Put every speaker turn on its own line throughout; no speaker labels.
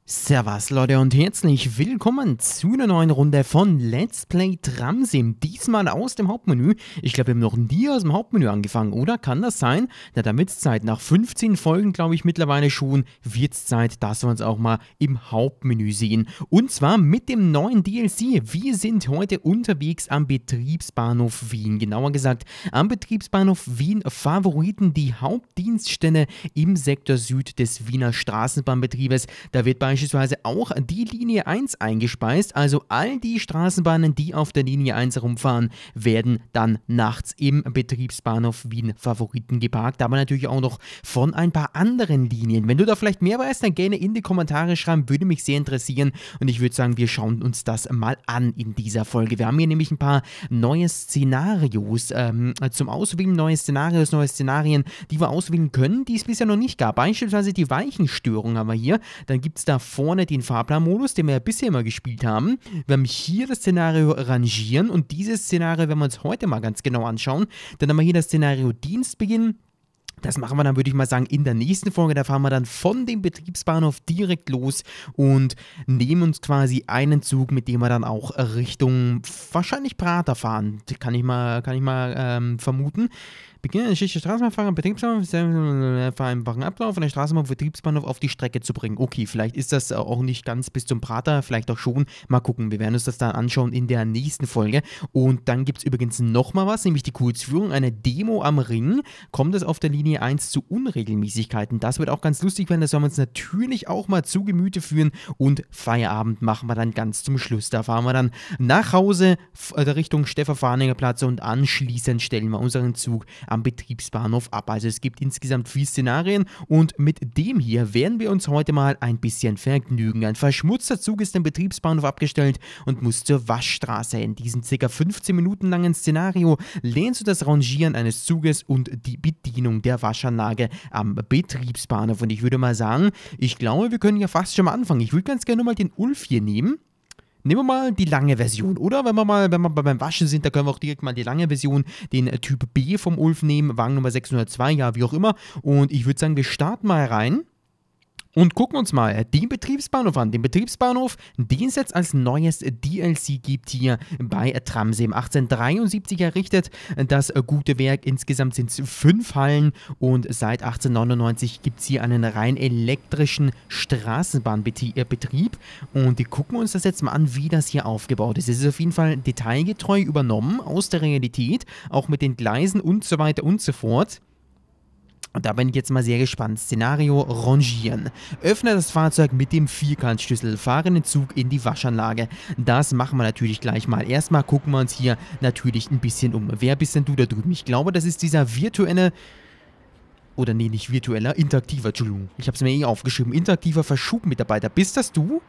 Servus Leute und herzlich willkommen zu einer neuen Runde von Let's Play Tramsim. Diesmal aus dem Hauptmenü. Ich glaube, wir haben noch nie aus dem Hauptmenü angefangen, oder? Kann das sein? Na, dann wird's Zeit. Nach 15 Folgen, glaube ich, mittlerweile schon, wird's Zeit, dass wir uns auch mal im Hauptmenü sehen. Und zwar mit dem neuen DLC. Wir sind heute unterwegs am Betriebsbahnhof Wien. Genauer gesagt, am Betriebsbahnhof Wien Favoriten, die Hauptdienststelle im Sektor Süd des Wiener Straßenbahnbetriebes. Da wird beispielsweise auch die Linie 1 eingespeist, also all die Straßenbahnen, die auf der Linie 1 herumfahren, werden dann nachts im Betriebsbahnhof Wien Favoriten geparkt, aber natürlich auch noch von ein paar anderen Linien. Wenn du da vielleicht mehr weißt, dann gerne in die Kommentare schreiben, würde mich sehr interessieren und ich würde sagen, wir schauen uns das mal an in dieser Folge. Wir haben hier nämlich ein paar neue Szenarios zum Auswählen, neue Szenarien, die wir auswählen können, die es bisher noch nicht gab. Beispielsweise die Weichenstörung haben wir hier, dann gibt es da vorne den Fahrplanmodus, den wir ja bisher immer gespielt haben. Wir haben hier das Szenario Rangieren und dieses Szenario werden wir uns heute mal ganz genau anschauen. Dann haben wir hier das Szenario Dienstbeginn. Das machen wir dann, würde ich mal sagen, in der nächsten Folge. Da fahren wir dann von dem Betriebsbahnhof direkt los und nehmen uns quasi einen Zug, mit dem wir dann auch Richtung wahrscheinlich Prater fahren. Kann ich mal vermuten. Beginnen der Schicht der Straßenbahnfahrer, Betriebsbahnhof, vereinbaren Ablauf von der Straßenbahn Betriebsbahnhof auf die Strecke zu bringen. Okay, vielleicht ist das auch nicht ganz bis zum Prater, vielleicht auch schon. Mal gucken, wir werden uns das dann anschauen in der nächsten Folge. Und dann gibt es übrigens nochmal was, nämlich die Kurzführung, eine Demo am Ring. Kommt es auf der Linie 1 zu Unregelmäßigkeiten? Das wird auch ganz lustig werden, das sollen wir uns natürlich auch mal zu Gemüte führen. Und Feierabend machen wir dann ganz zum Schluss. Da fahren wir dann nach Hause Richtung Stefan-Fahringer-Platz und anschließend stellen wir unseren Zug am Betriebsbahnhof ab. Also es gibt insgesamt 4 Szenarien und mit dem hier werden wir uns heute mal ein bisschen vergnügen. Ein verschmutzter Zug ist im Betriebsbahnhof abgestellt und muss zur Waschstraße. In diesem ca. 15 Minuten langen Szenario lernst du das Rangieren eines Zuges und die Bedienung der Waschanlage am Betriebsbahnhof. Und ich würde mal sagen, ich glaube, wir können ja fast schon mal anfangen. Ich würde ganz gerne mal den Ulf hier nehmen. Nehmen wir mal die lange Version, oder? Wenn wir beim Waschen sind, da können wir auch direkt mal die lange Version, den Typ B vom Ulf nehmen, Wagen Nummer 602, ja, wie auch immer. Und ich würde sagen, wir starten mal rein und gucken uns mal den Betriebsbahnhof an. Den Betriebsbahnhof, den es jetzt als neues DLC gibt hier bei Tramsim. 1873 errichtet, das gute Werk. Insgesamt sind es 5 Hallen und seit 1899 gibt es hier einen rein elektrischen Straßenbahnbetrieb. Und wir gucken uns das jetzt mal an, wie das hier aufgebaut ist. Es ist auf jeden Fall detailgetreu übernommen aus der Realität, auch mit den Gleisen und so weiter und so fort. Und da bin ich jetzt mal sehr gespannt. Szenario Rangieren. Öffne das Fahrzeug mit dem Vierkantschlüssel. Fahre den Zug in die Waschanlage. Das machen wir natürlich gleich mal. Erstmal gucken wir uns hier natürlich ein bisschen um. Wer bist denn du da drüben? Ich glaube, das ist dieser virtuelle... Oder nee, nicht virtueller, interaktiver, Entschuldigung. Ich habe es mir eh aufgeschrieben. Interaktiver Verschubmitarbeiter. Bist das du?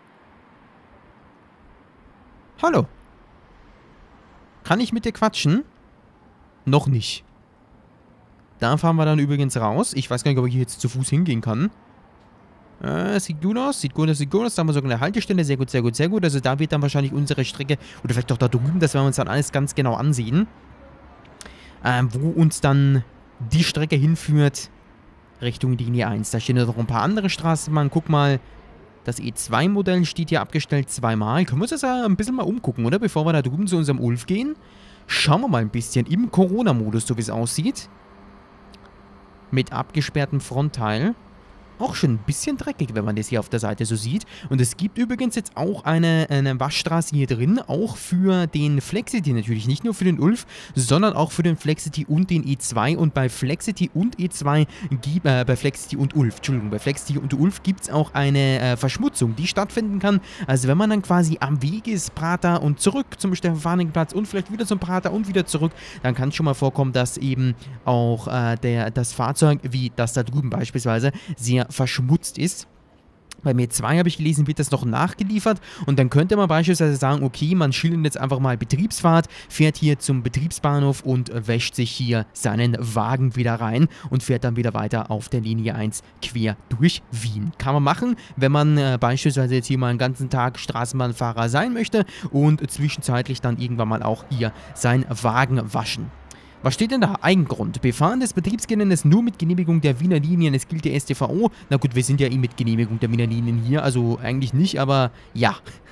Hallo. Kann ich mit dir quatschen? Noch nicht. Da fahren wir dann übrigens raus. Ich weiß gar nicht, ob ich hier jetzt zu Fuß hingehen kann. Sieht gut aus, sieht gut aus. Da haben wir sogar eine Haltestelle. Sehr gut, sehr gut, sehr gut. Also da wird dann wahrscheinlich unsere Strecke, oder vielleicht auch da drüben, das werden wir uns dann alles ganz genau ansehen. Wo uns dann die Strecke hinführt Richtung Linie 1. Da stehen noch ein paar andere Straßenbahnen. Guck mal, das E2-Modell steht hier abgestellt zweimal. Können wir uns das ein bisschen mal umgucken, oder? Bevor wir da drüben zu unserem Ulf gehen. Schauen wir mal ein bisschen im Corona-Modus, so wie es aussieht. Mit abgesperrtem Frontteil. Auch schon ein bisschen dreckig, wenn man das hier auf der Seite so sieht. Und es gibt übrigens jetzt auch eine Waschstraße hier drin, auch für den Flexity natürlich. Nicht nur für den Ulf, sondern auch für den Flexity und den E2. Und bei Flexity und E2, bei Flexity und Ulf, Entschuldigung, bei Flexity und Ulf gibt es auch eine Verschmutzung, die stattfinden kann. Also wenn man dann quasi am Weg ist, Prater und zurück zum Stefan-Fahringer-Platz und vielleicht wieder zum Prater und wieder zurück, dann kann es schon mal vorkommen, dass eben auch das Fahrzeug, wie das da drüben beispielsweise, sehr verschmutzt ist. Beim E2 habe ich gelesen, wird das noch nachgeliefert und dann könnte man beispielsweise sagen, okay, man schildert jetzt einfach mal Betriebsfahrt, fährt hier zum Betriebsbahnhof und wäscht sich hier seinen Wagen wieder rein und fährt dann wieder weiter auf der Linie 1 quer durch Wien. Kann man machen, wenn man beispielsweise jetzt hier mal einen ganzen Tag Straßenbahnfahrer sein möchte und zwischenzeitlich dann irgendwann mal auch hier seinen Wagen waschen. Was steht denn da? Eigengrund. Befahren des Betriebsgeländes nur mit Genehmigung der Wiener Linien. Es gilt die StVO. Na gut, wir sind ja mit Genehmigung der Wiener Linien hier. Also eigentlich nicht, aber ja.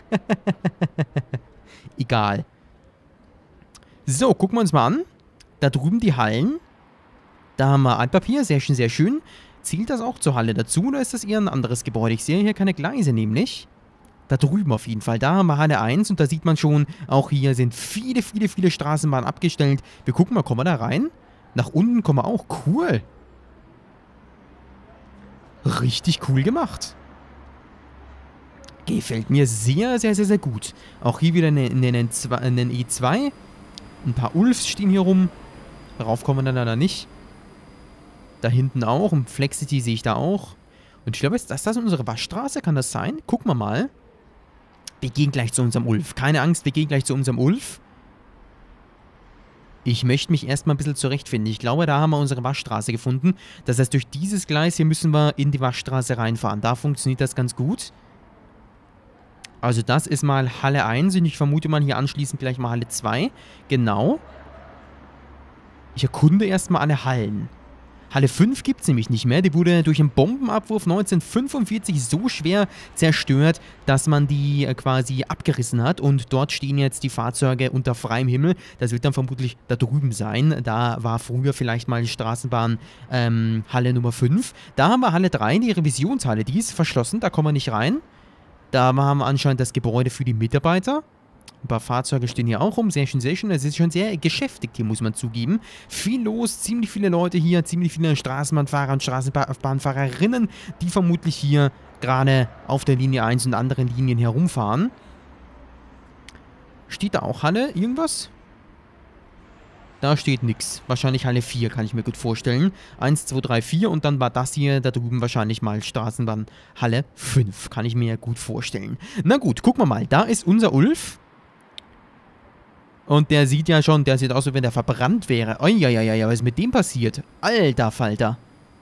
Egal. So, gucken wir uns mal an. Da drüben die Hallen. Da haben wir Altpapier. Sehr schön, sehr schön. Zählt das auch zur Halle dazu oder ist das eher ein anderes Gebäude? Ich sehe hier keine Gleise nämlich. Da drüben auf jeden Fall. Da haben wir Halle 1 und da sieht man schon, auch hier sind viele, viele, viele Straßenbahnen abgestellt. Wir gucken mal, kommen wir da rein? Nach unten kommen wir auch. Cool. Richtig cool gemacht. Gefällt mir sehr, sehr, sehr, sehr gut. Auch hier wieder einen E2. Ein paar Ulfs stehen hier rum. Darauf kommen wir dann leider nicht. Da hinten auch. Und Flexity sehe ich da auch. Und ich glaube, ist das unsere Waschstraße? Kann das sein? Gucken wir mal. Wir gehen gleich zu unserem Ulf. Keine Angst, wir gehen gleich zu unserem Ulf. Ich möchte mich erstmal ein bisschen zurechtfinden. Ich glaube, da haben wir unsere Waschstraße gefunden. Das heißt, durch dieses Gleis hier müssen wir in die Waschstraße reinfahren. Da funktioniert das ganz gut. Also das ist mal Halle 1 und ich vermute mal hier anschließend gleich mal Halle 2. Genau. Ich erkunde erstmal alle Hallen. Halle 5 gibt es nämlich nicht mehr. Die wurde durch einen Bombenabwurf 1945 so schwer zerstört, dass man die quasi abgerissen hat. Und dort stehen jetzt die Fahrzeuge unter freiem Himmel. Das wird dann vermutlich da drüben sein. Da war früher vielleicht mal die Straßenbahn Halle Nummer 5. Da haben wir Halle 3, die Revisionshalle. Die ist verschlossen, da kommen wir nicht rein. Da haben wir anscheinend das Gebäude für die Mitarbeiter. Ein paar Fahrzeuge stehen hier auch rum. Sehr schön, sehr schön. Es ist schon sehr geschäftigt hier, muss man zugeben. Viel los, ziemlich viele Leute hier, ziemlich viele Straßenbahnfahrer und Straßenbahnfahrerinnen, die vermutlich hier gerade auf der Linie 1 und anderen Linien herumfahren. Steht da auch Halle irgendwas? Da steht nichts. Wahrscheinlich Halle 4, kann ich mir gut vorstellen. 1, 2, 3, 4 und dann war das hier da drüben wahrscheinlich mal Straßenbahn Halle 5. Kann ich mir gut vorstellen. Na gut, gucken wir mal. Da ist unser Ulf. Und der sieht ja schon, der sieht aus, als wenn der verbrannt wäre. Uiuiuiui, was ist mit dem passiert? Alter Falter.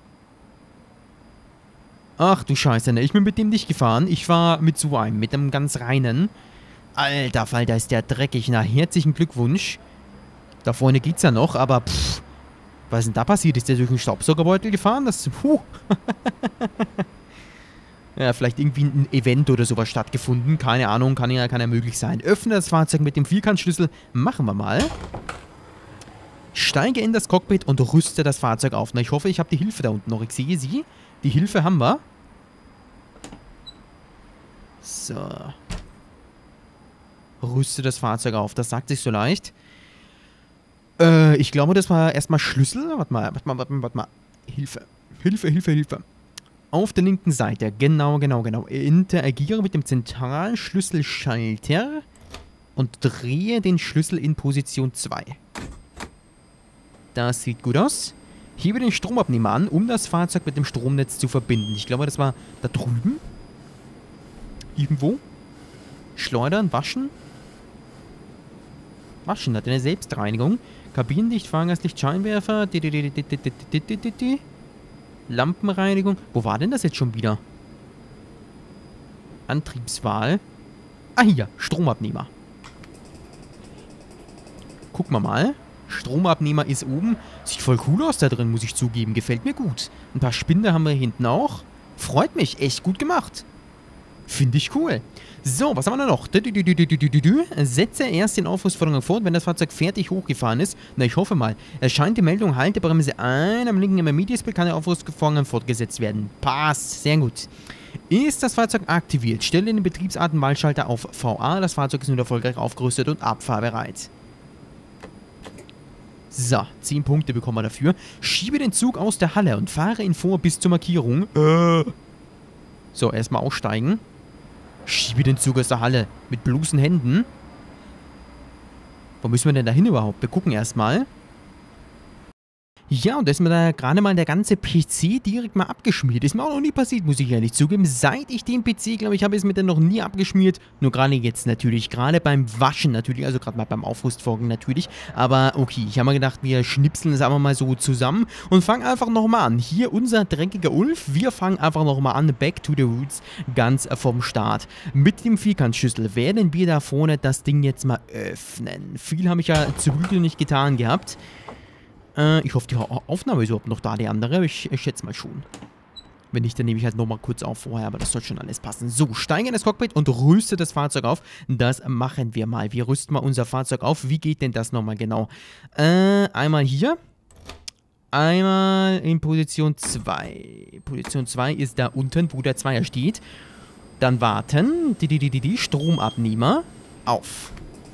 Ach du Scheiße, ne? Ich bin mit dem nicht gefahren. Ich war mit so einem, mit einem ganz reinen. Alter Falter, ist der dreckig. Na, herzlichen Glückwunsch. Da vorne geht's ja noch, aber pff. Was ist denn da passiert? Ist der durch einen Staubsaugerbeutel gefahren? Das, ja, vielleicht irgendwie ein Event oder sowas stattgefunden. Keine Ahnung, kann ja möglich sein. Öffne das Fahrzeug mit dem Vierkantschlüssel. Machen wir mal. Steige in das Cockpit und rüste das Fahrzeug auf. Na, ich hoffe, ich habe die Hilfe da unten noch. Ich sehe sie. Die Hilfe haben wir. So. Rüste das Fahrzeug auf. Das sagt sich so leicht. Ich glaube, das war erstmal Schlüssel. Warte mal. Hilfe. Auf der linken Seite. Genau. Interagiere mit dem zentralen Schlüsselschalter und drehe den Schlüssel in Position 2. Das sieht gut aus. Hebe den Stromabnehmer an, um das Fahrzeug mit dem Stromnetz zu verbinden. Ich glaube, das war da drüben. Irgendwo. Schleudern, waschen. Waschen hat eine Selbstreinigung. Kabinenlicht, Fahrgastlicht, Scheinwerfer. Lampenreinigung. Wo war denn das jetzt schon wieder? Antriebswahl. Ah, hier. Stromabnehmer. Gucken wir mal. Stromabnehmer ist oben. Sieht voll cool aus da drin, muss ich zugeben. Gefällt mir gut. Ein paar Spinde haben wir hinten auch. Freut mich. Echt gut gemacht. Finde ich cool. So, was haben wir da noch? Setze erst den Aufrüstforderungen fort, wenn das Fahrzeug fertig hochgefahren ist. Na, ich hoffe mal. Erscheint die Meldung, halte Bremse ein. Am linken MMI-Display kann der Aufrüstforderungen fortgesetzt werden. Passt. Sehr gut. Ist das Fahrzeug aktiviert? Stelle den Betriebsartenwahlschalter auf VA. Das Fahrzeug ist nun erfolgreich aufgerüstet und abfahrbereit. So, 10 Punkte bekommen wir dafür. Schiebe den Zug aus der Halle und fahre ihn vor bis zur Markierung. So, erstmal aussteigen. Schiebe den Zug aus der Halle. Mit bloßen Händen. Wo müssen wir denn da hin überhaupt? Wir gucken erstmal. Ja, und da ist mir da gerade mal der ganze PC direkt mal abgeschmiert. Ist mir auch noch nie passiert, muss ich ehrlich zugeben. Seit ich den PC, glaube ich, habe ich es mir dann noch nie abgeschmiert. Nur gerade jetzt natürlich. Gerade beim Waschen natürlich. Also gerade mal beim Aufrüstvorgang natürlich. Aber okay, ich habe mir gedacht, wir schnipseln es einfach mal so zusammen und fangen einfach nochmal an. Hier unser dreckiger Ulf. Wir fangen einfach nochmal an. Back to the roots. Ganz vom Start. Mit dem Vierkantschlüssel werden wir da vorne das Ding jetzt mal öffnen. Viel habe ich ja zu Glück nicht getan gehabt. Ich hoffe, die Aufnahme ist überhaupt noch da, die andere. Ich schätze mal schon. Wenn nicht, dann nehme ich halt nochmal kurz auf vorher, aber das soll schon alles passen. So, steige in das Cockpit und rüste das Fahrzeug auf. Das machen wir mal. Wir rüsten mal unser Fahrzeug auf. Wie geht denn das nochmal genau? Einmal hier. Einmal in Position 2. Position 2 ist da unten, wo der Zweier steht. Dann warten. Stromabnehmer auf.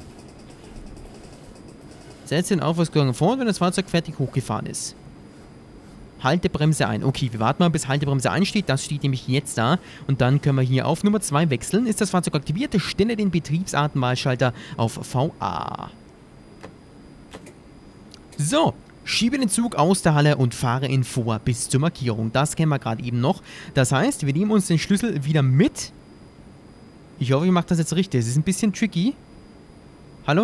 Setze den Aufwärtsgang vor, wenn das Fahrzeug fertig hochgefahren ist. Haltebremse ein. Okay, wir warten mal, bis Haltebremse einsteht. Das steht nämlich jetzt da. Und dann können wir hier auf Nummer 2 wechseln. Ist das Fahrzeug aktiviert? Stelle den Betriebsartenwahlschalter auf VA. So. Schiebe den Zug aus der Halle und fahre ihn vor bis zur Markierung. Das kennen wir gerade eben noch. Das heißt, wir nehmen uns den Schlüssel wieder mit. Ich hoffe, ich mache das jetzt richtig. Es ist ein bisschen tricky. Hallo?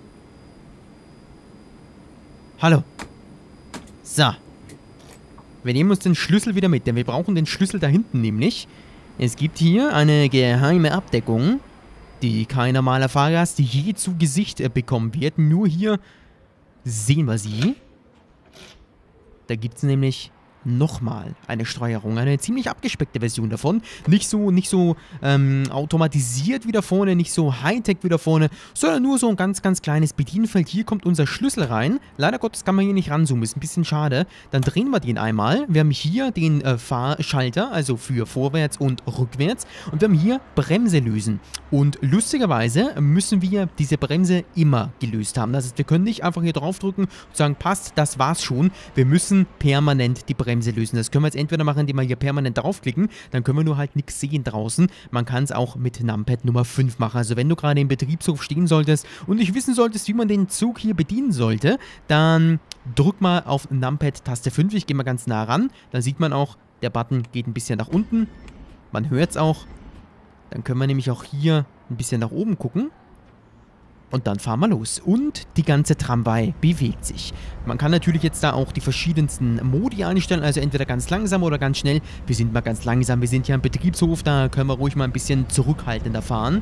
Hallo? So. Wir nehmen uns den Schlüssel wieder mit, denn wir brauchen den Schlüssel da hinten nämlich. Es gibt hier eine geheime Abdeckung, die kein normaler Fahrgast je zu Gesicht bekommen wird. Nur hier sehen wir sie. Da gibt es nämlich nochmal eine Steuerung, eine ziemlich abgespeckte Version davon. Nicht so automatisiert wie da vorne, nicht so Hightech wie da vorne, sondern nur so ein ganz, ganz kleines Bedienfeld. Hier kommt unser Schlüssel rein. Leider Gottes kann man hier nicht ranzoomen, ist ein bisschen schade. Dann drehen wir den einmal. Wir haben hier den Fahrschalter, also für vorwärts und rückwärts. Und wir haben hier Bremse lösen. Und lustigerweise müssen wir diese Bremse immer gelöst haben. Das heißt, wir können nicht einfach hier draufdrücken und sagen, passt, das war's schon. Wir müssen permanent die Bremse lösen. Das können wir jetzt entweder machen, indem wir hier permanent draufklicken, dann können wir nur halt nichts sehen draußen. Man kann es auch mit Numpad Nummer 5 machen. Also wenn du gerade im Betriebshof stehen solltest und nicht wissen solltest, wie man den Zug hier bedienen sollte, dann drück mal auf Numpad Taste 5. Ich gehe mal ganz nah ran. Dann sieht man auch, der Button geht ein bisschen nach unten. Man hört es auch. Dann können wir nämlich auch hier ein bisschen nach oben gucken. Und dann fahren wir los. Und die ganze Tramway bewegt sich. Man kann natürlich jetzt da auch die verschiedensten Modi einstellen. Also entweder ganz langsam oder ganz schnell. Wir sind mal ganz langsam. Wir sind hier am Betriebshof. Da können wir ruhig mal ein bisschen zurückhaltender fahren.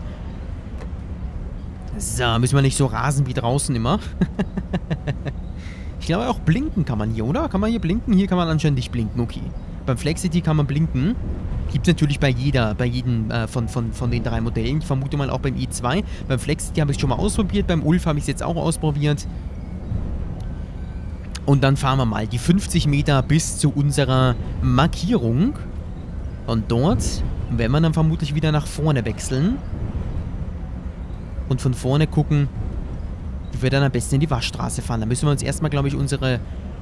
So, müssen wir nicht so rasen wie draußen immer. Ich glaube auch blinken kann man hier, oder? Kann man hier blinken? Hier kann man anscheinend nicht blinken. Okay. Beim Flexity kann man blinken. Gibt es natürlich bei jedem von den 3 Modellen. Ich vermute mal auch beim i2. Beim Flexity habe ich es schon mal ausprobiert. Beim Ulf habe ich es jetzt auch ausprobiert. Und dann fahren wir mal die 50 Meter bis zu unserer Markierung. Und dort werden wir dann vermutlich wieder nach vorne wechseln. Und von vorne gucken, wie wir dann am besten in die Waschstraße fahren. Da müssen wir uns erstmal, glaube ich, unsere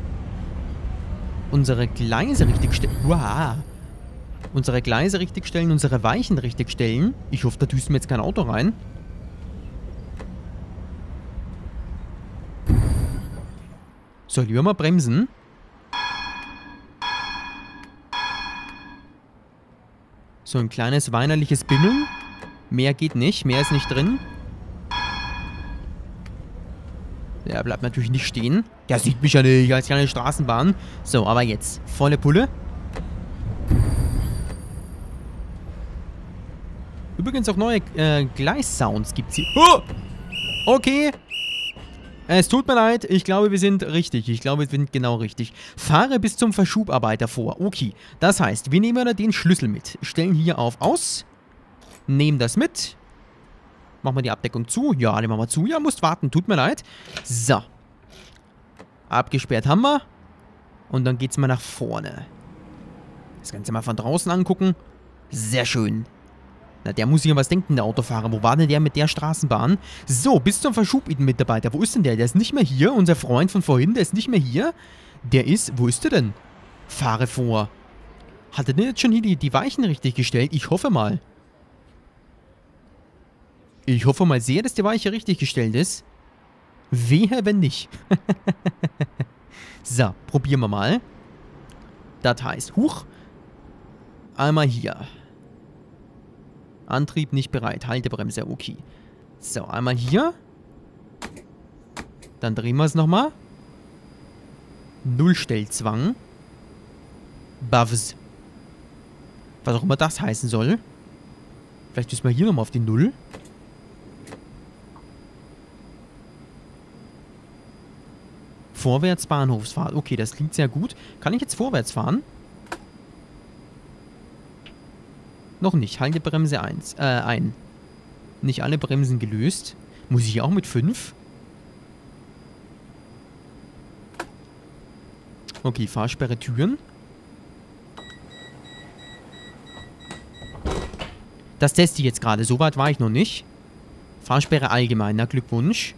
Gleise richtig stellen. Wow. Unsere Gleise richtig stellen, unsere Weichen richtig stellen. Ich hoffe, da düst mir jetzt kein Auto rein. So, lieber mal bremsen. So ein kleines weinerliches Bimmeln. Mehr geht nicht, mehr ist nicht drin. Der bleibt natürlich nicht stehen. Der sieht mich ja nicht als kleine Straßenbahn. So, aber jetzt volle Pulle. Übrigens auch neue Gleissounds gibt es hier. Oh! Okay. Es tut mir leid. Ich glaube, wir sind richtig. Ich glaube, wir sind genau richtig. Fahre bis zum Verschubarbeiter vor. Okay. Das heißt, wir nehmen den Schlüssel mit. Stellen hier auf Aus. Nehmen das mit. Machen wir die Abdeckung zu. Ja, die machen wir zu. Ja, musst warten. Tut mir leid. So. Abgesperrt haben wir. Und dann geht's mal nach vorne. Das Ganze mal von draußen angucken. Sehr schön. Na, der muss sich ja was denken, der Autofahrer. Wo war denn der mit der Straßenbahn? So, bis zum Verschubmitarbeiter. Wo ist denn der? Der ist nicht mehr hier. Unser Freund von vorhin, der ist nicht mehr hier. Der ist... Wo ist der denn? Fahre vor. Hat er denn jetzt schon hier die Weichen richtig gestellt? Ich hoffe mal. Ich hoffe mal sehr, dass die Weiche richtig gestellt ist. Wehe, wenn nicht. So, probieren wir mal. Das heißt, huch. Einmal hier. Antrieb nicht bereit. Haltebremse, okay. So, einmal hier. Dann drehen wir es nochmal. Nullstellzwang. Bavs. Was auch immer das heißen soll. Vielleicht müssen wir hier nochmal auf die Null. Vorwärts Bahnhofsfahrt. Okay, das klingt sehr gut. Kann ich jetzt vorwärts fahren? Noch nicht. Haltebremse 1. Ein. Nicht alle Bremsen gelöst. Muss ich auch mit 5? Okay, Fahrsperre Türen. Das teste ich jetzt gerade. So weit war ich noch nicht. Fahrsperre allgemein. Na, Glückwunsch.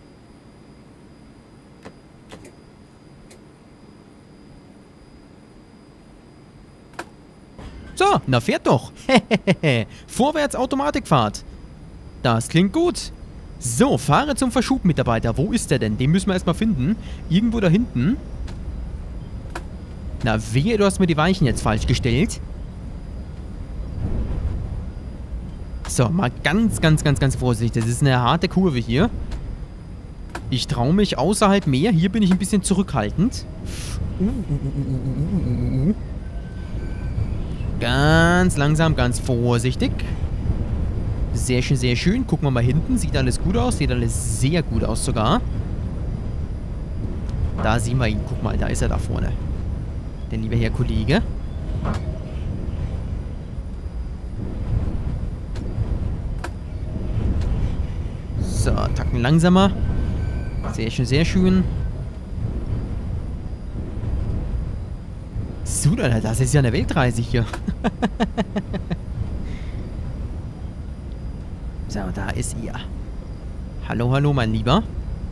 So, na fährt doch. Vorwärts Automatikfahrt. Das klingt gut. So, fahre zum Verschubmitarbeiter. Wo ist der denn? Den müssen wir erstmal finden. Irgendwo da hinten. Na, wehe, du hast mir die Weichen jetzt falsch gestellt. So, mal ganz vorsichtig. Das ist eine harte Kurve hier. Ich traue mich außerhalb mehr. Hier bin ich ein bisschen zurückhaltend. Ganz langsam, ganz vorsichtig. Sehr schön, sehr schön. Gucken wir mal hinten. Sieht alles gut aus. Sieht alles sehr gut aus sogar. Da sehen wir ihn. Guck mal, da ist er da vorne. Der liebe Herr Kollege. So, tacken langsamer. Sehr schön, sehr schön. So, Alter, das ist ja eine Weltreise hier. So, da ist ihr. Hallo, hallo, mein Lieber.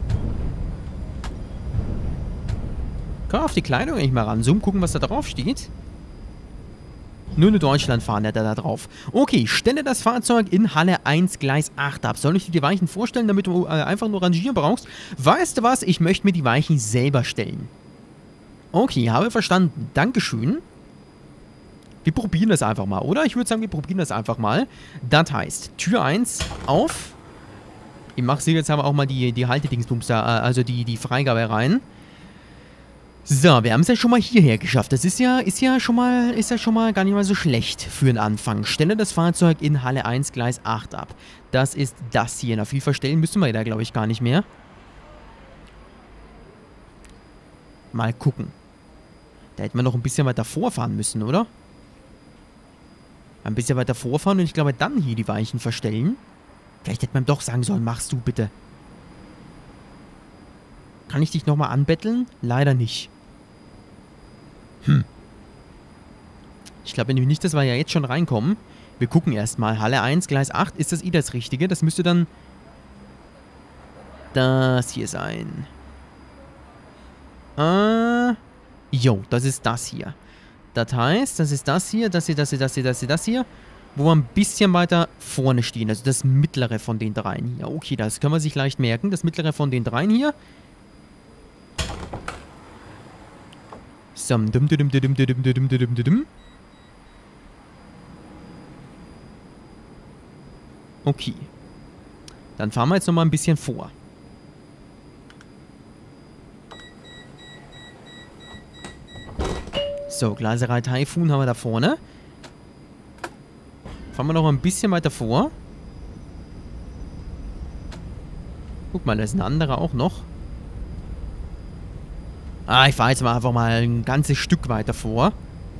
Komm auf die Kleidung eigentlich mal ranzoomen, gucken, was da drauf steht. Nur in Deutschland fahren der da drauf. Okay, stelle das Fahrzeug in Halle 1, Gleis 8 ab. Soll ich dir die Weichen vorstellen, damit du einfach nur rangieren brauchst? Weißt du was? Ich möchte mir die Weichen selber stellen. Okay, habe verstanden. Dankeschön. Wir probieren das einfach mal, oder? Ich würde sagen, wir probieren das einfach mal. Das heißt, Tür 1 auf. Ich mache sie jetzt aber auch mal die Haltedingsbums da, also die Freigabe rein. So, wir haben es ja schon mal hierher geschafft. Das ist ja schon mal gar nicht mal so schlecht für den Anfang. Stelle das Fahrzeug in Halle 1, Gleis 8 ab. Das ist das hier. Na, viel verstellen müssen wir da, glaube ich, gar nicht mehr. Mal gucken. Da hätten wir noch ein bisschen weiter vorfahren müssen, oder? Ein bisschen weiter vorfahren und ich glaube, dann hier die Weichen verstellen. Vielleicht hätte man doch sagen sollen, machst du bitte. Kann ich dich nochmal anbetteln? Leider nicht. Ich glaube nämlich nicht, dass wir ja jetzt schon reinkommen. Wir gucken erstmal. Halle 1, Gleis 8. Ist das das Richtige? Das müsste dann das hier sein. Jo, das ist das hier. Das heißt, das ist das hier, das hier. Wo wir ein bisschen weiter vorne stehen. Also das mittlere von den dreien hier. Okay, das können wir sich leicht merken. Das mittlere von den dreien hier. So, okay. Dann fahren wir jetzt nochmal ein bisschen vor. So, Glaserei Taifun haben wir da vorne. Fahren wir noch ein bisschen weiter vor. Guck mal, da ist ein anderer auch noch. Ich fahre jetzt mal einfach mal ein ganzes Stück weiter vor.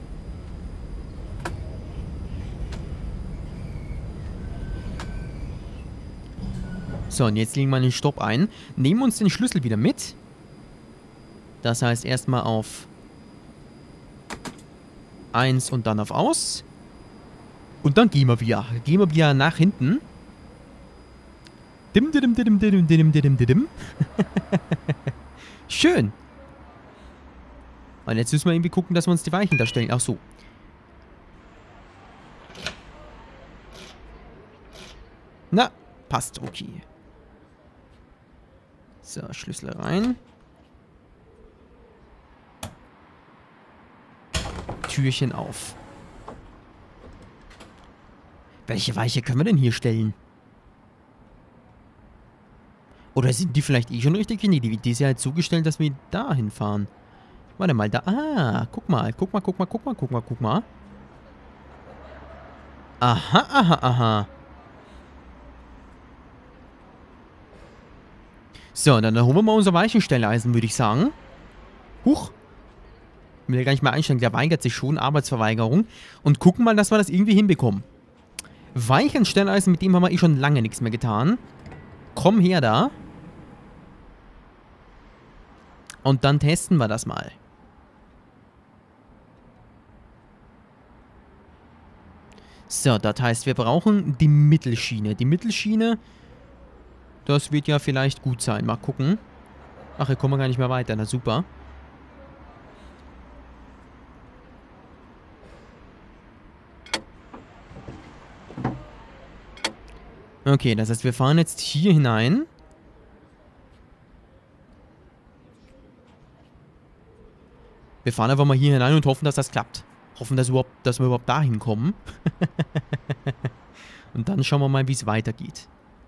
So, und jetzt legen wir den Stopp ein. Nehmen uns den Schlüssel wieder mit. Das heißt erstmal auf 1 und dann auf Aus. Und dann gehen wir wieder. Gehen wir wieder nach hinten. Schön. Und jetzt müssen wir irgendwie gucken, dass wir uns die Weichen da stellen. Ach so. Na, passt. Okay. So, Schlüssel rein. Türchen auf. Welche Weiche können wir denn hier stellen? Oder sind die vielleicht eh schon richtig? Nee, die ist ja jetzt so gestellt, dass wir dahin fahren. Warte mal, da. Guck mal. Aha. So, dann holen wir mal unser Weichenstelleisen, würde ich sagen. Huch. Will ja gar nicht mehr einstellen. Der weigert sich schon. Arbeitsverweigerung. Und gucken mal, dass wir das irgendwie hinbekommen. Weichenstelleisen, mit dem haben wir eh schon lange nichts mehr getan. Komm her da. Und dann testen wir das mal. So, das heißt, wir brauchen die Mittelschiene. Die Mittelschiene, das wird ja vielleicht gut sein. Mal gucken. Ach, hier kommen wir gar nicht mehr weiter. Na super. Okay, das heißt, wir fahren jetzt hier hinein. Wir fahren einfach mal hier hinein und hoffen, dass das klappt. Hoffen, dass wir überhaupt dahin kommen. Und dann schauen wir mal, wie es weitergeht.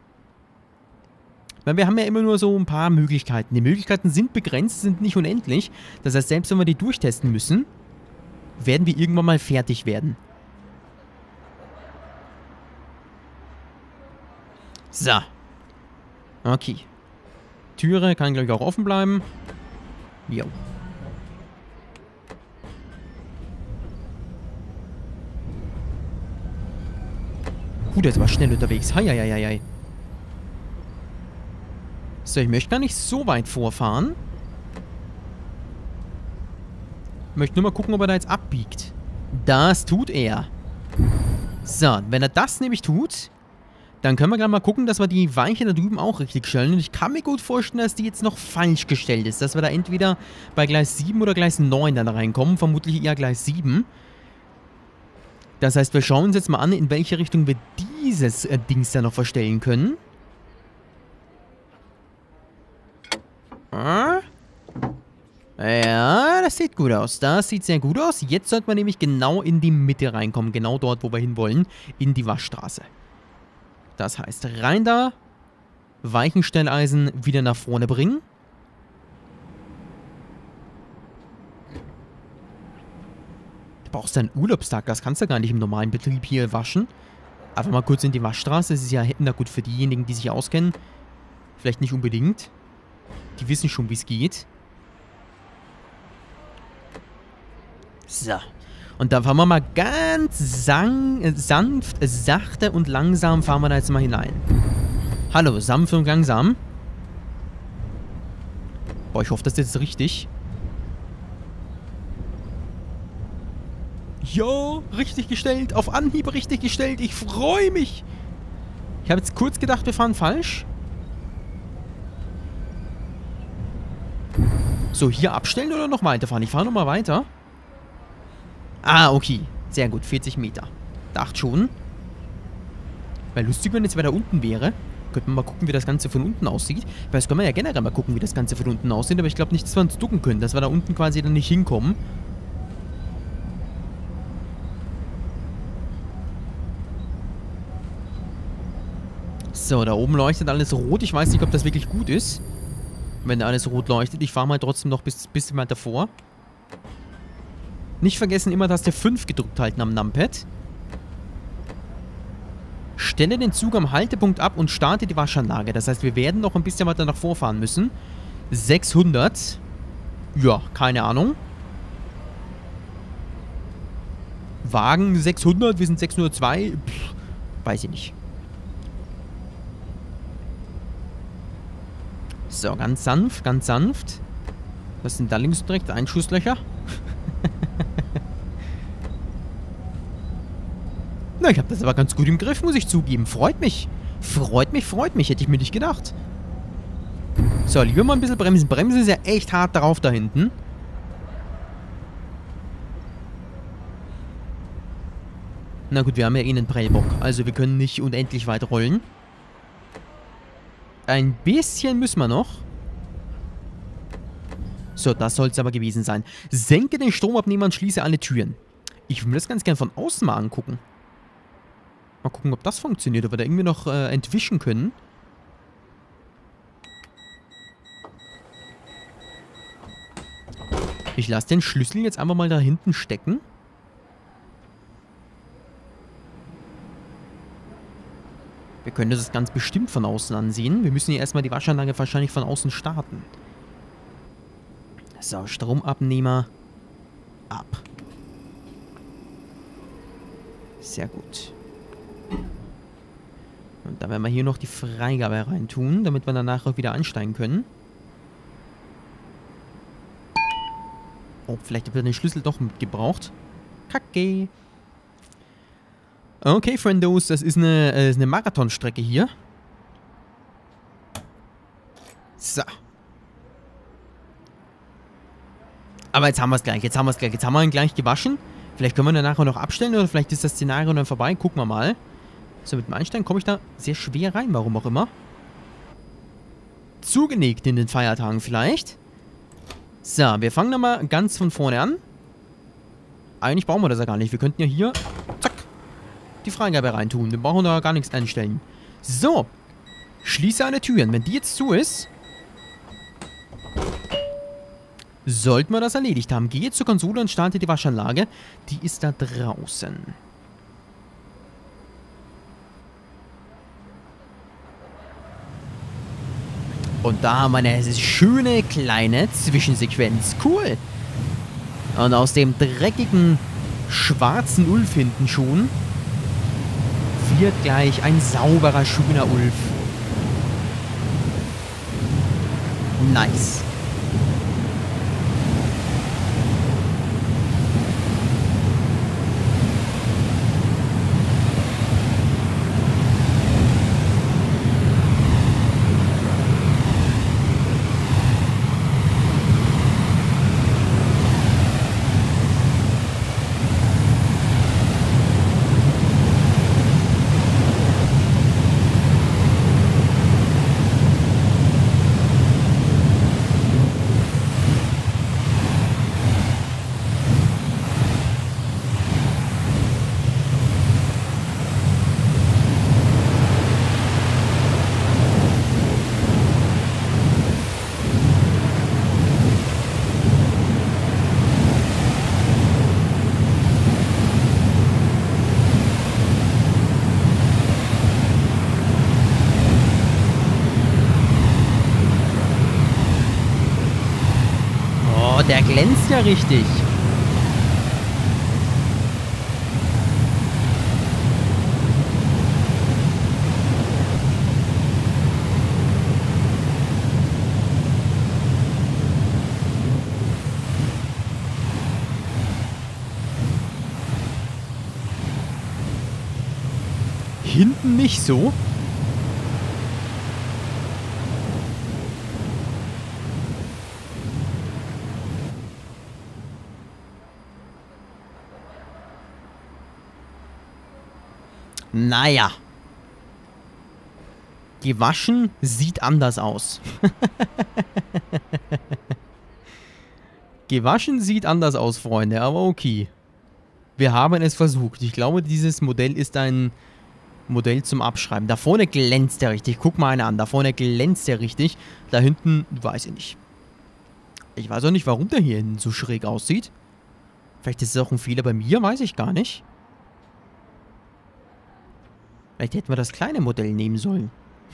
Weil wir haben ja immer nur so ein paar Möglichkeiten. Die Möglichkeiten sind begrenzt, sind nicht unendlich. Das heißt, selbst wenn wir die durchtesten müssen, werden wir irgendwann mal fertig werden. So. Okay. Türe kann, glaube ich, auch offen bleiben. Jo. Der ist aber schnell unterwegs. Heieieiei. So, ich möchte gar nicht so weit vorfahren. Ich möchte nur mal gucken, ob er da jetzt abbiegt. Das tut er. So, wenn er das nämlich tut, dann können wir gleich mal gucken, dass wir die Weiche da drüben auch richtig stellen. Und ich kann mir gut vorstellen, dass die jetzt noch falsch gestellt ist. Dass wir da entweder bei Gleis 7 oder Gleis 9 dann reinkommen. Vermutlich eher Gleis 7. Das heißt, wir schauen uns jetzt mal an, in welche Richtung wir dieses Dings da noch verstellen können. Ja, das sieht gut aus. Das sieht sehr gut aus. Jetzt sollte man nämlich genau in die Mitte reinkommen. Genau dort, wo wir hinwollen. In die Waschstraße. Das heißt, rein da. Weichenstelleisen wieder nach vorne bringen. Du brauchst einen Urlaubstag. Das kannst du gar nicht im normalen Betrieb hier waschen. Einfach mal kurz in die Waschstraße. Das ist ja na gut für diejenigen, die sich auskennen. Vielleicht nicht unbedingt. Die wissen schon, wie es geht. So. Und da fahren wir mal ganz sanft, sachte und langsam fahren wir da jetzt mal hinein. Hallo, sanft und langsam. Boah, ich hoffe, das ist jetzt richtig. Ja, richtig gestellt. Auf Anhieb richtig gestellt. Ich freue mich. Ich habe jetzt kurz gedacht, wir fahren falsch. So, hier abstellen oder noch weiterfahren? Ich fahre nochmal weiter. Ah, okay. Sehr gut, 40 Meter. Dachte schon. Wäre lustig, wenn jetzt weiter unten wäre. Könnten wir mal gucken, wie das Ganze von unten aussieht. Weil das können wir ja generell mal gucken, wie das Ganze von unten aussieht. Aber ich glaube nicht, dass wir uns ducken können. Dass wir da unten quasi dann nicht hinkommen. So, da oben leuchtet alles rot. Ich weiß nicht, ob das wirklich gut ist. Wenn da alles rot leuchtet. Ich fahre mal trotzdem noch ein bisschen weiter vor. Nicht vergessen, immer Taste 5 gedrückt halten am Numpad. Stelle den Zug am Haltepunkt ab und starte die Waschanlage. Das heißt, wir werden noch ein bisschen weiter nach vorfahren müssen. 600. Ja, keine Ahnung. Wagen 600, wir sind 602. Pff, weiß ich nicht. So, ganz sanft, ganz sanft. Was sind da links und rechts? Einschusslöcher. Na, ich habe das aber ganz gut im Griff, muss ich zugeben. Freut mich. Freut mich, freut mich. Hätte ich mir nicht gedacht. So, lieber mal ein bisschen bremsen. Bremsen ist ja echt hart drauf da hinten. Na gut, wir haben ja eh einen Prellbock. Also wir können nicht unendlich weit rollen. Ein bisschen müssen wir noch. So, das soll es aber gewesen sein. Senke den Stromabnehmer und schließe alle Türen. Ich will mir das ganz gerne von außen mal angucken. Mal gucken, ob das funktioniert, ob wir da irgendwie noch entwischen können. Ich lasse den Schlüssel jetzt einfach mal da hinten stecken. Wir können das ganz bestimmt von außen ansehen. Wir müssen hier erstmal die Waschanlage wahrscheinlich von außen starten. So, Stromabnehmer ab. Sehr gut. Und dann werden wir hier noch die Freigabe reintun, damit wir danach auch wieder ansteigen können. Oh, vielleicht habt ihr den Schlüssel doch mitgebraucht. Kacke. Okay, Friendos, das ist eine Marathonstrecke hier. So. Aber jetzt haben wir es gleich, jetzt haben wir ihn gleich gewaschen. Vielleicht können wir ihn nachher noch abstellen oder vielleicht ist das Szenario dann vorbei. Gucken wir mal. So, mit dem Einsteigen komme ich da sehr schwer rein, warum auch immer. Zugenickt in den Feiertagen vielleicht. So, wir fangen dann mal ganz von vorne an. Eigentlich brauchen wir das ja gar nicht. Wir könnten ja hier, zack, die Freigabe reintun. Wir brauchen da gar nichts einstellen. So. Schließe alle Türen. Wenn die jetzt zu ist, sollten wir das erledigt haben. Gehe zur Konsole und starte die Waschanlage. Die ist da draußen. Und da haben wir eine schöne kleine Zwischensequenz. Cool. Und aus dem dreckigen, schwarzen Ulf hinten schon wird gleich ein sauberer, schöner Ulf. Nice. Der glänzt ja richtig. Hinten nicht so. Naja. Gewaschen sieht anders aus. Gewaschen sieht anders aus, Freunde, aber okay. Wir haben es versucht. Ich glaube, dieses Modell ist ein Modell zum Abschreiben. Da vorne glänzt er richtig. Guck mal einen an. Da vorne glänzt er richtig. Da hinten weiß ich nicht. Ich weiß auch nicht, warum der hier hinten so schräg aussieht. Vielleicht ist es auch ein Fehler bei mir, weiß ich gar nicht. Vielleicht hätten wir das kleine Modell nehmen sollen.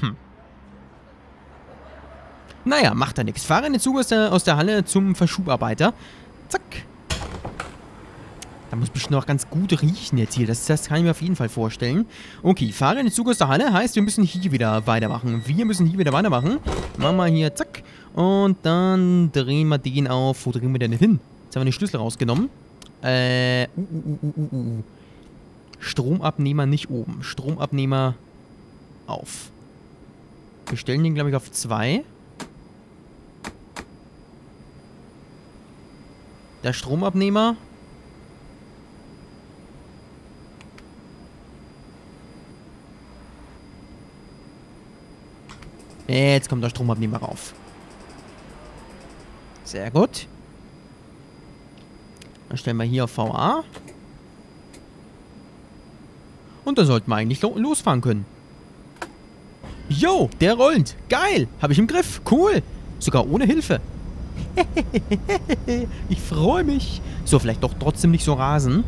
Naja, macht ja nichts. Fahre in den Zug aus der Halle zum Verschubarbeiter. Zack. Da muss bestimmt noch ganz gut riechen jetzt hier. Das kann ich mir auf jeden Fall vorstellen. Okay, fahre in den Zug aus der Halle. Heißt, wir müssen hier wieder weitermachen. Machen wir hier, zack. Und dann drehen wir den auf. Wo drehen wir denn hin? Jetzt haben wir den Schlüssel rausgenommen. Stromabnehmer nicht oben. Stromabnehmer auf. Wir stellen den, glaube ich, auf 2. Der Stromabnehmer. Jetzt kommt der Stromabnehmer rauf. Sehr gut. Dann stellen wir hier auf VA. Und dann sollten wir eigentlich losfahren können. Jo, der rollt. Geil. Habe ich im Griff. Cool. Sogar ohne Hilfe. Ich freue mich. So, vielleicht doch trotzdem nicht so rasen.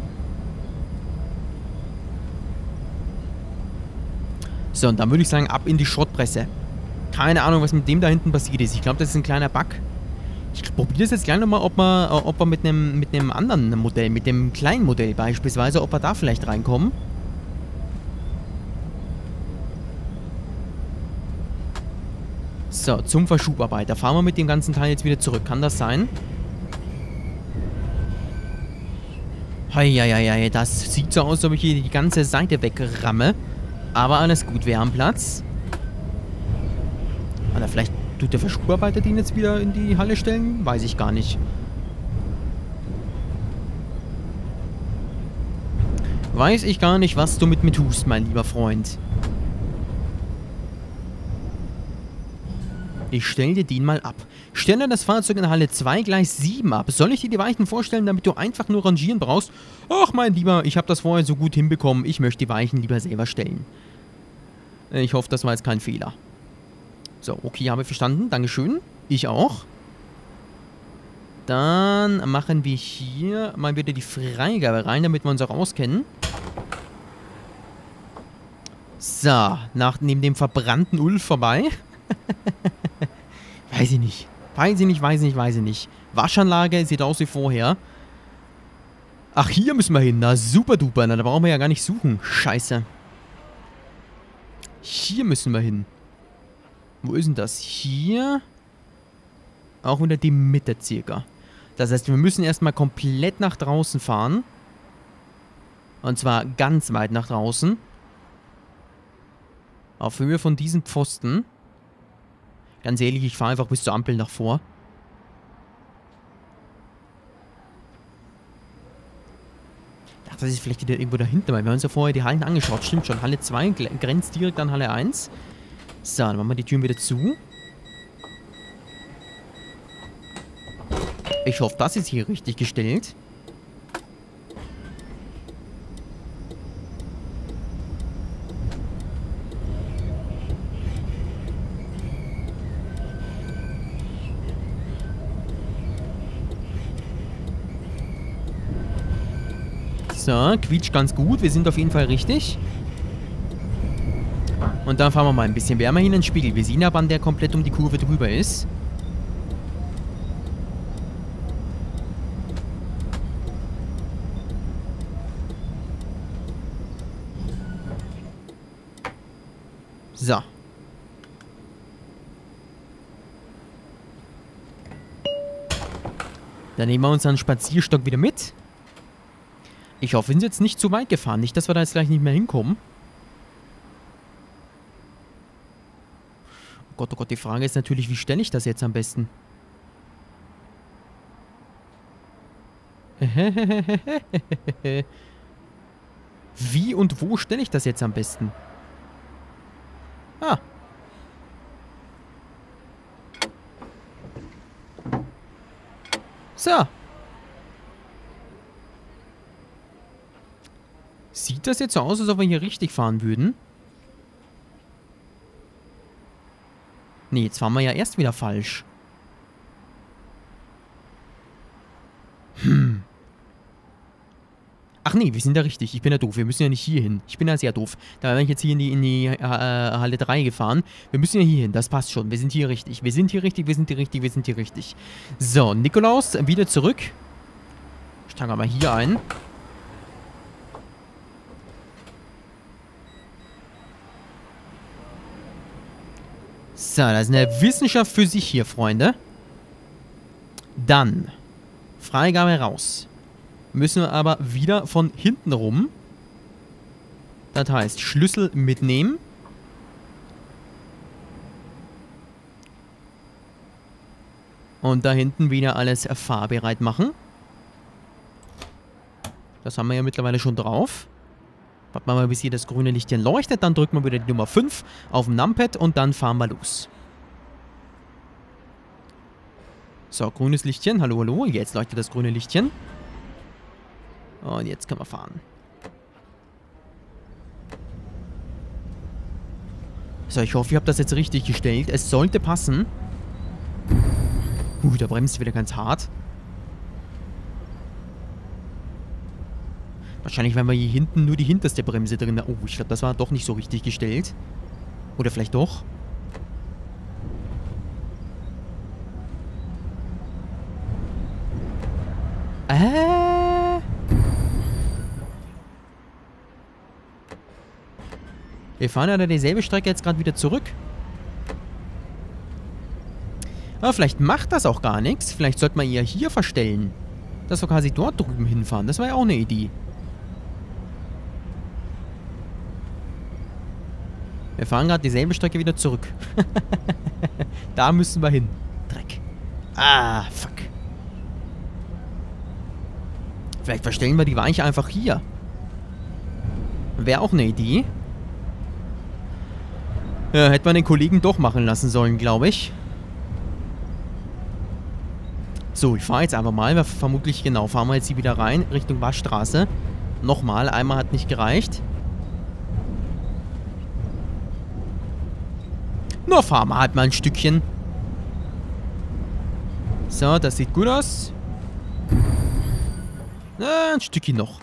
So, und dann würde ich sagen, ab in die Schrottpresse. Keine Ahnung, was mit dem da hinten passiert ist. Ich glaube, das ist ein kleiner Bug. Ich probiere das jetzt gleich nochmal, ob wir mit einem anderen Modell, mit dem kleinen Modell beispielsweise, ob wir da vielleicht reinkommen. So, zum Verschubarbeiter. Fahren wir mit dem ganzen Teil jetzt wieder zurück. Kann das sein? Heieiei, das sieht so aus, als ob ich hier die ganze Seite wegramme. Aber alles gut, wir haben Platz. Oder vielleicht tut der Verschubarbeiter den jetzt wieder in die Halle stellen? Weiß ich gar nicht. Weiß ich gar nicht, was du mit mir tust, mein lieber Freund. Ich stelle dir den mal ab. Stelle das Fahrzeug in Halle 2, Gleis 7 ab. Soll ich dir die Weichen vorstellen, damit du einfach nur rangieren brauchst? Ach, mein Lieber, ich habe das vorher so gut hinbekommen. Ich möchte die Weichen lieber selber stellen. Ich hoffe, das war jetzt kein Fehler. So, okay, habe ich verstanden. Dankeschön. Ich auch. Dann machen wir hier mal wieder die Freigabe rein, damit wir uns auch auskennen. So, neben dem verbrannten Ulf vorbei. Weiß ich nicht. Weiß ich nicht. Waschanlage sieht aus wie vorher. Ach, hier müssen wir hin. Na, super duper. Na, da brauchen wir ja gar nicht suchen. Scheiße. Hier müssen wir hin. Wo ist denn das? Hier. Auch wieder die Mitte circa. Das heißt, wir müssen erstmal komplett nach draußen fahren. Und zwar ganz weit nach draußen. Auf Höhe von diesem Pfosten. Ganz ehrlich, ich fahre einfach bis zur Ampel nach vor. Ach, das ist vielleicht wieder irgendwo dahinter, weil wir haben uns ja vorher die Hallen angeschaut. Stimmt schon, Halle 2 grenzt direkt an Halle 1. So, dann machen wir die Türen wieder zu. Ich hoffe, das ist hier richtig gestellt. So, quietscht ganz gut. Wir sind auf jeden Fall richtig. Und dann fahren wir mal ein bisschen wärmer hin in den Spiegel. Wir sehen ja, wann der komplett um die Kurve drüber ist. So. Dann nehmen wir unseren Spazierstock wieder mit. Ich hoffe, wir sind jetzt nicht zu weit gefahren. Nicht, dass wir da jetzt gleich nicht mehr hinkommen. Oh Gott, die Frage ist natürlich, wie stelle ich das jetzt am besten? Wie und wo stelle ich das jetzt am besten? Ah. So. Sieht das jetzt so aus, als ob wir hier richtig fahren würden? Nee, jetzt fahren wir ja erst wieder falsch. Ach nee, wir sind da richtig. Ich bin ja doof. Wir müssen ja nicht hier hin. Ich bin ja sehr doof. Da bin ich jetzt hier in die Halle 3 gefahren. Wir müssen ja hier hin. Das passt schon. Wir sind hier richtig. Wir sind hier richtig. Wir sind hier richtig. Wir sind hier richtig. So, Nikolaus, wieder zurück. Steigen wir mal hier ein. So, das ist eine Wissenschaft für sich hier, Freunde. Dann. Freigabe raus. Müssen wir aber wieder von hinten rum. Das heißt, Schlüssel mitnehmen. Und da hinten wieder alles fahrbereit machen. Das haben wir ja mittlerweile schon drauf. Warten wir mal, bis hier das grüne Lichtchen leuchtet. Dann drücken wir wieder die Nummer 5 auf dem Numpad und dann fahren wir los. So, grünes Lichtchen. Hallo, hallo. Jetzt leuchtet das grüne Lichtchen. Und jetzt können wir fahren. So, ich hoffe, ich habe das jetzt richtig gestellt. Es sollte passen. Da bremst wieder ganz hart. Wahrscheinlich, wenn wir hier hinten nur die hinterste Bremse drin haben. Oh, ich glaube, das war doch nicht so richtig gestellt. Oder vielleicht doch. Wir fahren ja da dieselbe Strecke jetzt gerade wieder zurück. Aber vielleicht macht das auch gar nichts. Vielleicht sollte man eher hier verstellen. Dass wir quasi dort drüben hinfahren. Das war ja auch eine Idee. Wir fahren gerade dieselbe Strecke wieder zurück. Da müssen wir hin. Dreck. Ah, fuck. Vielleicht verstellen wir die Weiche einfach hier. Wäre auch eine Idee. Ja, hätte man den Kollegen doch machen lassen sollen, glaube ich. So, ich fahre jetzt einfach mal. Vermutlich, genau, fahren wir jetzt hier wieder rein, Richtung Waschstraße. Nochmal, einmal hat nicht gereicht. Nur fahren wir halt mal ein Stückchen. So, das sieht gut aus. Ein Stückchen noch.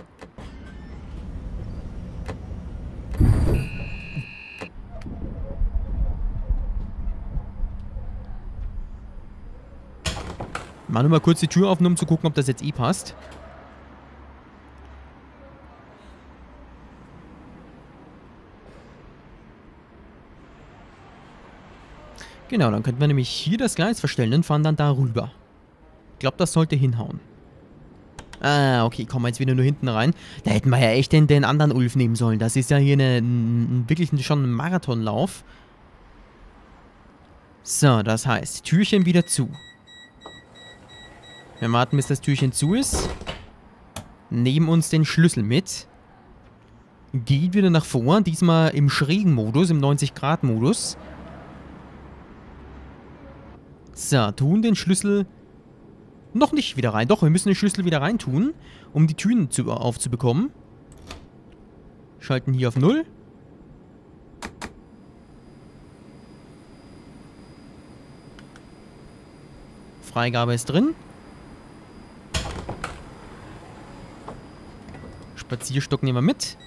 Mach nur mal kurz die Tür auf, um zu gucken, ob das jetzt passt. Genau, dann könnten wir nämlich hier das Gleis verstellen und fahren dann da rüber. Ich glaube, das sollte hinhauen. Ah, okay, kommen wir jetzt wieder nur hinten rein. Da hätten wir ja echt den anderen Ulf nehmen sollen. Das ist ja hier wirklich schon ein Marathonlauf. So, das heißt, Türchen wieder zu. Wir warten, bis das Türchen zu ist. Nehmen uns den Schlüssel mit. Geht wieder nach vor, diesmal im schrägen Modus, im 90-Grad-Modus. So, tun den Schlüssel noch nicht wieder rein. Doch, wir müssen den Schlüssel wieder rein tun, um die Türen aufzubekommen. Schalten hier auf 0. Freigabe ist drin. Spazierstock nehmen wir mit.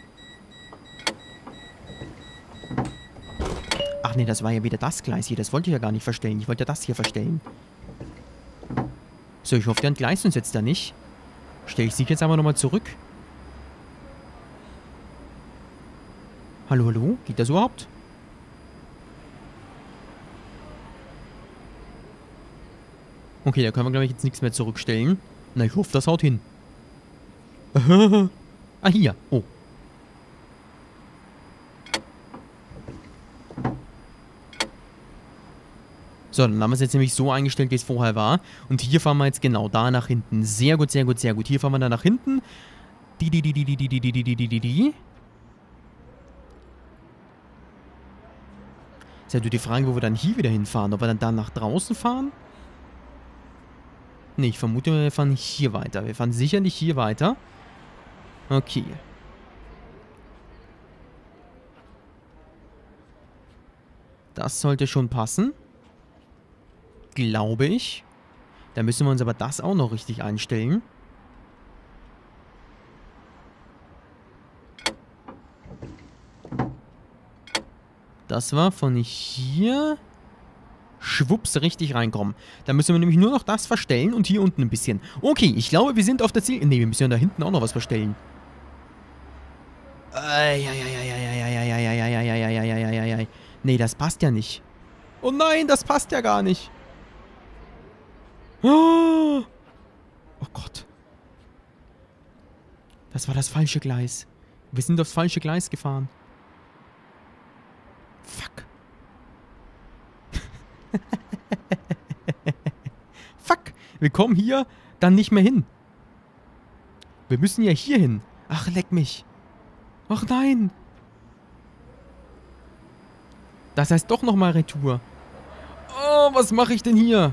Ach nee, das war ja wieder das Gleis hier. Das wollte ich ja gar nicht verstellen. Ich wollte ja das hier verstellen. So, ich hoffe, der entgleist uns jetzt da nicht. Stelle ich sie jetzt aber nochmal zurück. Hallo, hallo? Geht das überhaupt? Okay, da können wir, glaube ich, jetzt nichts mehr zurückstellen. Na, ich hoffe, das haut hin. Ah, hier. Oh. So, dann haben wir es jetzt nämlich so eingestellt, wie es vorher war. Und hier fahren wir jetzt genau da nach hinten. Sehr gut, sehr gut, sehr gut. Hier fahren wir dann nach hinten. Ist ja nur die Frage, wo wir dann hier wieder hinfahren. Ob wir dann da nach draußen fahren? Ne, ich vermute, wir fahren hier weiter. Wir fahren sicherlich hier weiter. Okay. Das sollte schon passen. Glaube ich. Da müssen wir uns aber das auch noch richtig einstellen. Das war von hier. Schwupps, richtig reinkommen. Da müssen wir nämlich nur noch das verstellen und hier unten ein bisschen. Okay, ich glaube, wir sind auf der Ziel... Ne, wir müssen ja da hinten auch noch was verstellen. Nee, das passt ja nicht. Oh nein, das passt ja gar nicht. Oh Gott. Das war das falsche Gleis. Wir sind aufs falsche Gleis gefahren. Fuck. Fuck. Wir kommen hier dann nicht mehr hin. Wir müssen ja hier hin. Ach, leck mich. Ach nein. Das heißt doch nochmal Retour. Oh, was mache ich denn hier?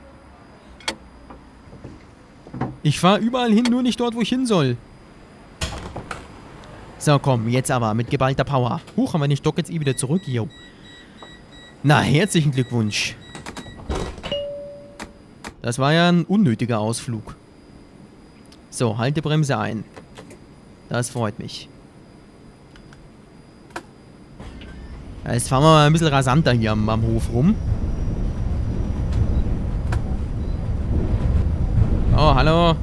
Ich fahre überall hin, nur nicht dort, wo ich hin soll. So, komm, jetzt aber mit geballter Power. Huch, haben wir den Stock jetzt wieder zurück? Jo. Na, herzlichen Glückwunsch. Das war ja ein unnötiger Ausflug. So, Haltebremse ein. Das freut mich. Jetzt fahren wir mal ein bisschen rasanter hier am Hof rum. Oh, hallo.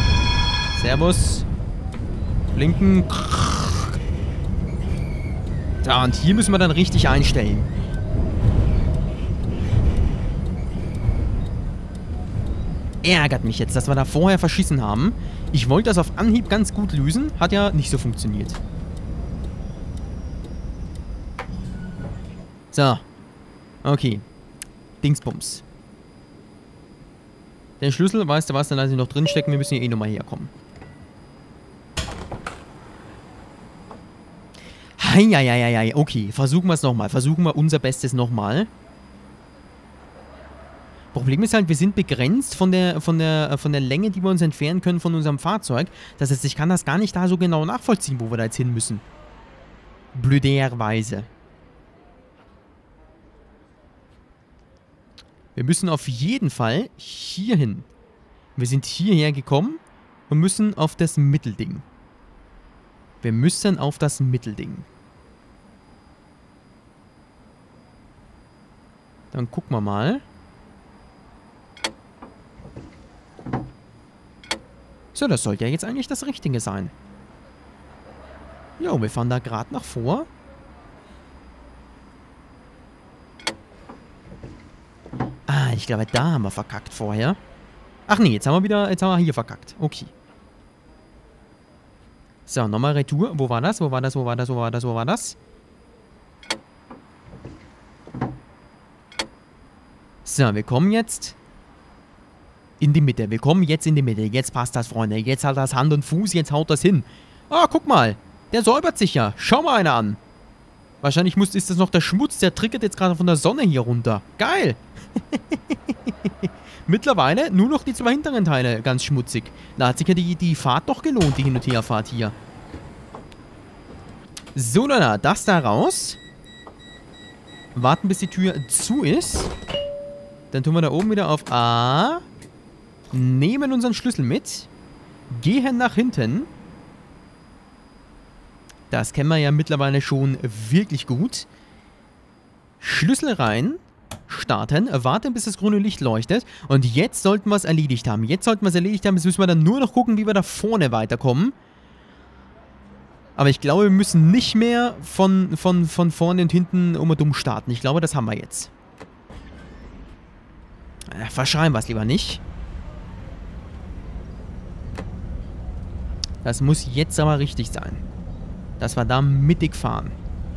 Servus. Blinken. So, und hier müssen wir dann richtig einstellen. Ärgert mich jetzt, dass wir da vorher verschissen haben. Ich wollte das auf Anhieb ganz gut lösen. Hat ja nicht so funktioniert. So. Okay. Dingsbums. Den Schlüssel, weißt du was, dann lasse ich noch drinstecken. Wir müssen hier eh nochmal herkommen. Heieieiei. Okay, versuchen wir es nochmal. Versuchen wir unser Bestes nochmal. Problem ist halt, wir sind begrenzt von der Länge, die wir uns entfernen können von unserem Fahrzeug. Das heißt, ich kann das gar nicht da so genau nachvollziehen, wo wir da jetzt hin müssen. Blöderweise. Wir müssen auf jeden Fall hier hin. Wir sind hierher gekommen und müssen auf das Mittelding. Wir müssen auf das Mittelding. Dann gucken wir mal. So, das sollte ja jetzt eigentlich das Richtige sein. Jo, wir fahren da gerade nach vor. Ah, ich glaube, da haben wir verkackt vorher. Ach nee, jetzt haben wir hier verkackt. Okay. So, nochmal Retour. Wo war das? Wo war das? So, wir kommen jetzt in die Mitte. Wir kommen jetzt in die Mitte. Jetzt passt das, Freunde. Jetzt hat das Hand und Fuß. Jetzt haut das hin. Ah, guck mal. Der säubert sich ja. Schau mal einer an. Wahrscheinlich ist das noch der Schmutz. Der trickert jetzt gerade von der Sonne hier runter. Geil. Mittlerweile nur noch die zwei hinteren Teile ganz schmutzig. Da hat sich ja die Fahrt doch gelohnt, die Hin- und Herfahrt hier. So, dann das da raus. Warten, bis die Tür zu ist. Dann tun wir da oben wieder auf A. Nehmen unseren Schlüssel mit. Gehen nach hinten. Das kennen wir ja mittlerweile schon wirklich gut. Schlüssel rein. Starten. Warten, bis das grüne Licht leuchtet. Und jetzt sollten wir es erledigt haben. Jetzt müssen wir dann nur noch gucken, wie wir da vorne weiterkommen. Aber ich glaube, wir müssen nicht mehr von vorne und hinten um und um starten. Ich glaube, das haben wir jetzt. Verschreien wir es lieber nicht. Das muss jetzt aber richtig sein. Dass wir da mittig fahren.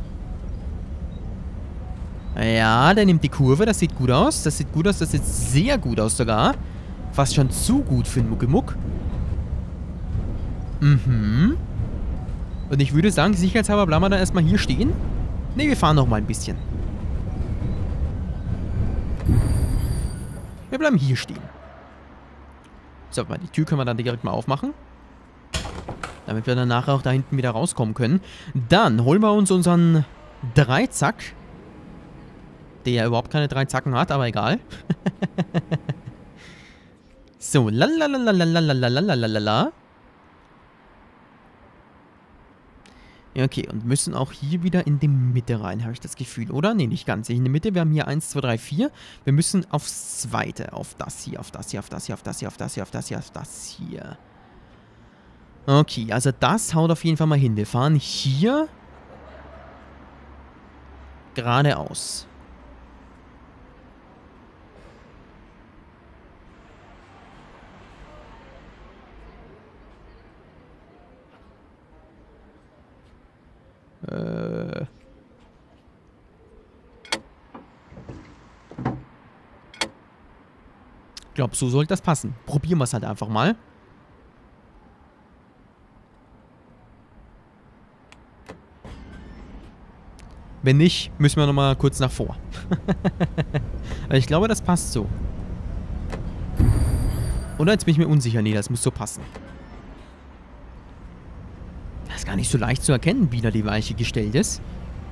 Ja, der nimmt die Kurve. Das sieht gut aus. Das sieht sehr gut aus sogar. Fast schon zu gut für einen Muckimuck. Mhm. Und ich würde sagen, sicherheitshalber bleiben wir da erstmal hier stehen. Ne, wir fahren noch mal ein bisschen. Wir bleiben hier stehen. So, die Tür können wir dann direkt mal aufmachen. Damit wir dann nachher auch da hinten wieder rauskommen können. Dann holen wir uns unseren Dreizack. Der ja überhaupt keine drei Zacken hat, aber egal. So, lalalalalalalalalala. Ja, okay, und müssen auch hier wieder in die Mitte rein, habe ich das Gefühl, oder? Ne, nicht ganz. In der Mitte, wir haben hier 1, 2, 3, 4. Wir müssen aufs Zweite. Auf das hier, auf das hier, auf das hier, auf das hier, auf das hier, auf das hier, auf das hier. Okay, also das haut auf jeden Fall mal hin. Wir fahren hier geradeaus. Ich glaube, so sollte das passen. Probieren wir es halt einfach mal. Wenn nicht, müssen wir nochmal kurz nach vor. Ich glaube, das passt so. Oder jetzt bin ich mir unsicher. Nee, das muss so passen. Das ist gar nicht so leicht zu erkennen, wie da die Weiche gestellt ist.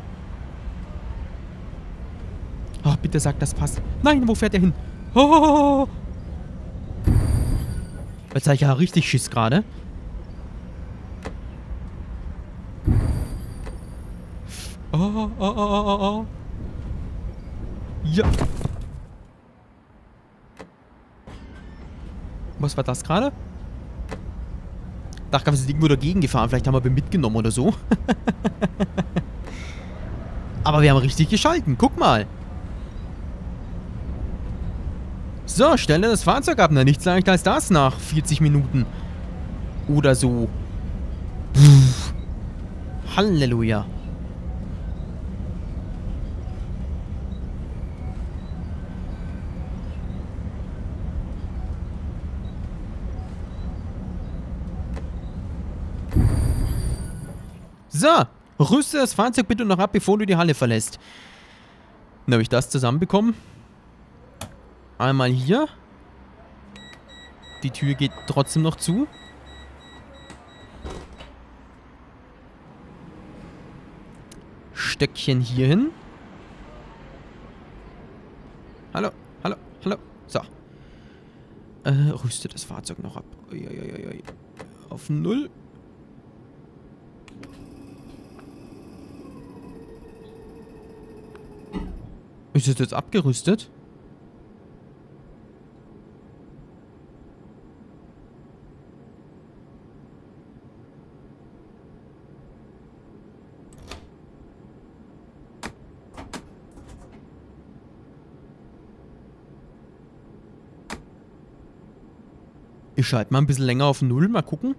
Ach, bitte sag, das passt. Nein, wo fährt der hin? Oh! Jetzt habe ich ja richtig Schiss gerade. Oh. Ja. Was war das gerade? Dachte, wir sind irgendwo dagegen gefahren. Vielleicht haben wir mitgenommen oder so. Aber wir haben richtig geschalten. Guck mal. So, stelle das Fahrzeug ab. Na, nichts leichter als das nach 40 Minuten. Oder so. Puh. Halleluja. So, rüste das Fahrzeug bitte noch ab, bevor du die Halle verlässt. Dann habe ich das zusammenbekommen. Einmal hier. Die Tür geht trotzdem noch zu. Stöckchen hier hin. Hallo, hallo, hallo. So. Rüste das Fahrzeug noch ab. Uiuiui. Auf 0. Ist es jetzt abgerüstet? Ich schalte mal ein bisschen länger auf 0, mal gucken.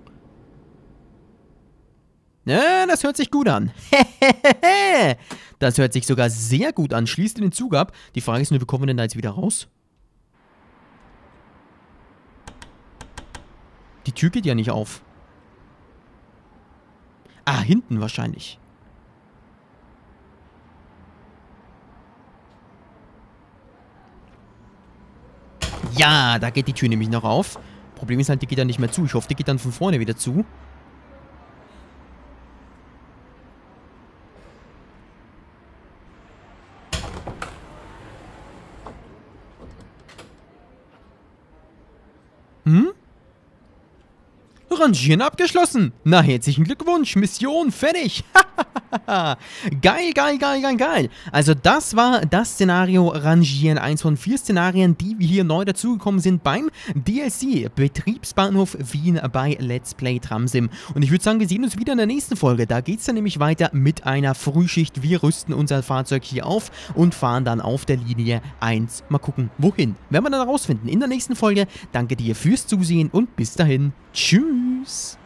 Ja, das hört sich gut an. Das hört sich sogar sehr gut an. Schließt den Zug ab. Die Frage ist nur, wie kommen wir denn da jetzt wieder raus? Die Tür geht ja nicht auf. Ah, hinten wahrscheinlich. Ja, da geht die Tür nämlich noch auf. Problem ist halt, die geht dann nicht mehr zu. Ich hoffe, die geht dann von vorne wieder zu. Rangieren abgeschlossen. Na, herzlichen Glückwunsch. Mission fertig. Geil, geil, geil, geil, geil. Also das war das Szenario Rangieren. Eins von 4 Szenarien, die wir hier neu dazugekommen sind beim DLC Betriebsbahnhof Wien bei Let's Play Tramsim. Und ich würde sagen, wir sehen uns wieder in der nächsten Folge. Da geht es dann nämlich weiter mit einer Frühschicht. Wir rüsten unser Fahrzeug hier auf und fahren dann auf der Linie 1. Mal gucken, wohin. Werden wir dann rausfinden in der nächsten Folge. Danke dir fürs Zusehen und bis dahin. Tschüss.